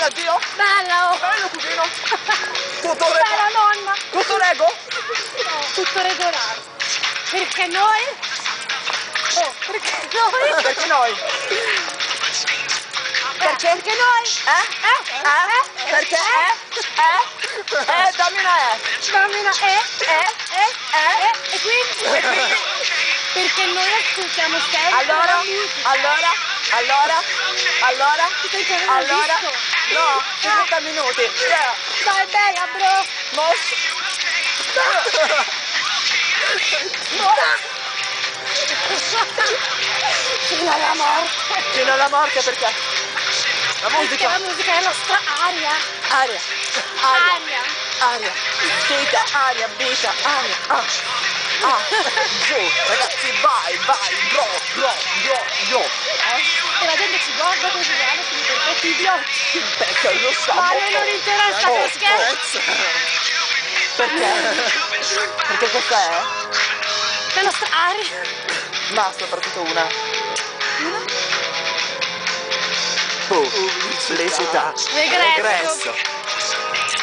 bella zio? Bella, oh! Bello cugino! Tutto Bella nonna! Tutto rego? No, tutto regolare. Perché noi? Oh, perché noi? Perché noi? Perché noi? Perché? Dammi una Dammi una e quindi? Perché noi ascoltiamo sempre Allora? la musica. Allora? Perché non ho visto. No, 50 minuti. Yeah. Dai, bella, bro. Fino alla morte. Fino alla morte perché? La Perché musica. la musica è la nostra aria. Aria. Vita, aria, vita, aria. Giù, ragazzi, vai, yo. E la gente ci guarda così, guarda, perché idioti. Perché io so. Ma a noi non interessa che scherzo. Perché? Perché questa è? La nostra aria. Ma soprattutto una. Pubblicità. Regresso.